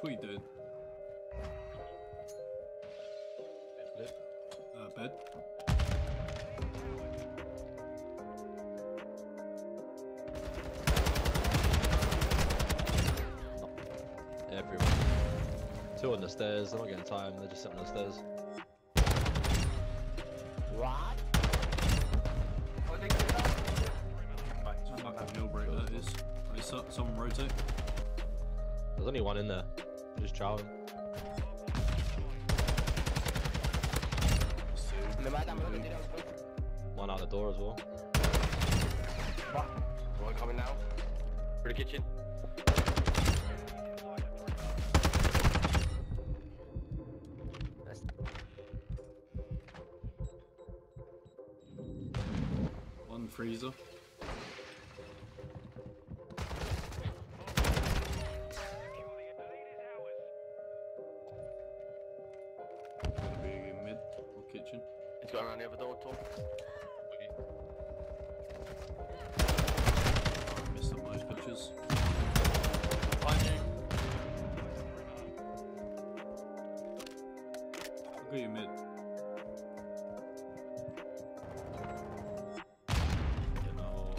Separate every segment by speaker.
Speaker 1: what are you doing? Bed.
Speaker 2: Everyone. Two on the stairs, they're not getting time, they're just sitting on the stairs.
Speaker 3: What?
Speaker 1: Fucking nail break that is. Someone rotate.
Speaker 2: There's only one in there. They're just chowing. One out the door as well.
Speaker 3: One coming now. For the kitchen.
Speaker 1: One freezer. Big mid or kitchen.
Speaker 3: He's going around the other door, Tom.
Speaker 1: Missed up those pictures.
Speaker 3: Behind you.
Speaker 1: I'll go you mid. You know.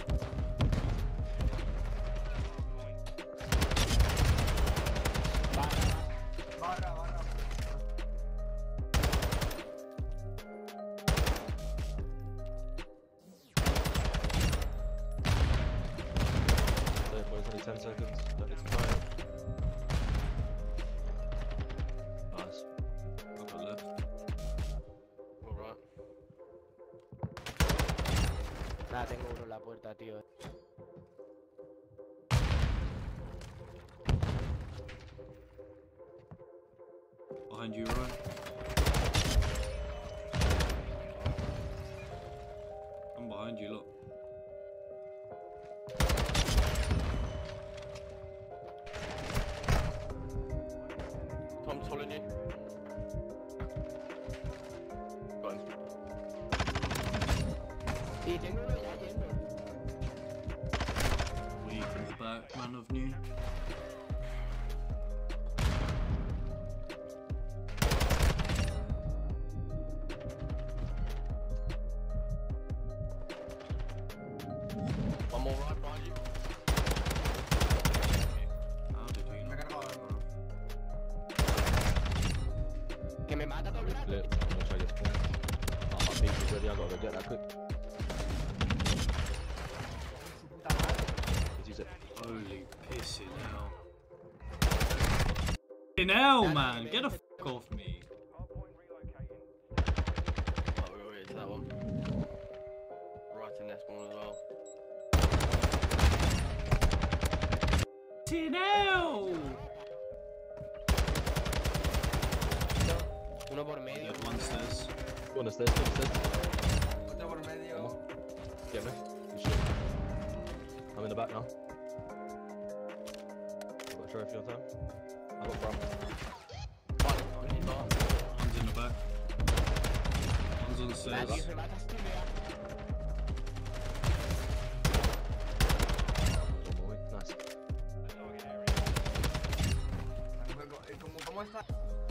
Speaker 2: Boys, only 10 seconds. Don't need to fire. Nice.
Speaker 1: I've got left.
Speaker 3: Alright. Nada, tengo uno en la puerta, tío.
Speaker 1: Behind you, Ryan. I'm behind you, look.
Speaker 3: Tom's following you. Got him. Y tengo uno ya yendo.
Speaker 1: Weak at the back, man of new.
Speaker 3: One more right behind you.
Speaker 1: How did you not?
Speaker 3: Que me mata todo el rato.
Speaker 2: Flip. I'm gonna try to get spawned. Oh, my beat is ready, I gotta go get that quick. Let's use it.
Speaker 1: Holy pissing hell. Pissing hell, man! Get the fuck off me.
Speaker 3: Oh, we're going to that one. Right in this one as well.
Speaker 1: Pissing hell!
Speaker 3: Uno por medio.
Speaker 1: Dead one stairs.
Speaker 2: Go on the stairs, go on the stairs.
Speaker 4: Otro por medio.
Speaker 2: Get me. Good shit. I'm in the back now. I've got a trophy on time. I got front.
Speaker 1: One's in the back. One's on the stairs.
Speaker 3: Nadie se mata tú, mira.
Speaker 2: Nice.
Speaker 4: ¿Cómo está?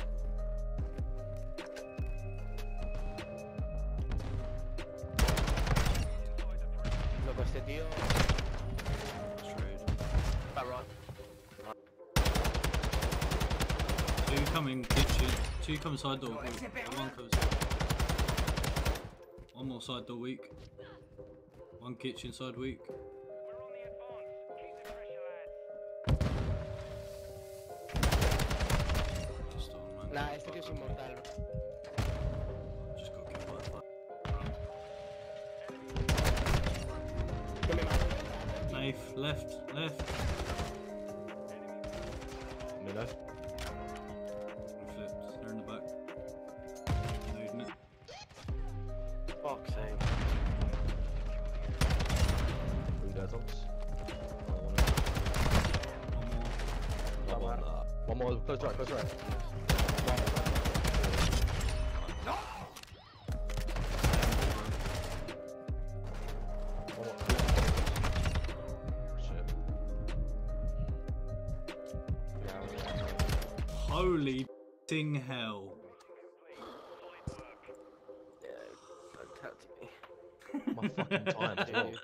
Speaker 3: Loco, este tío.
Speaker 1: Trade.
Speaker 3: Back right.
Speaker 1: Two coming kitchen. Two come side door weak. One comes. One more side door weak. One kitchen side weak. Just on, man.
Speaker 3: Nah, este tío es inmortal.
Speaker 1: Just got killed by the fuck.
Speaker 3: Que me mata.
Speaker 1: Knife, left.
Speaker 2: Me left.
Speaker 1: Flipped. They're in the back. Loading it.
Speaker 3: Fuck's sake.
Speaker 2: Who there, Toms?
Speaker 1: One more.
Speaker 2: One more, close right, close right. One more. Shit.
Speaker 1: Holy f***ing hell.
Speaker 3: Yeah, don't touch me.
Speaker 2: My fucking time as well.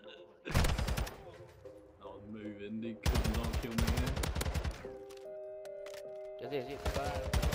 Speaker 1: I was moving, he could not kill me here.
Speaker 3: Just bye.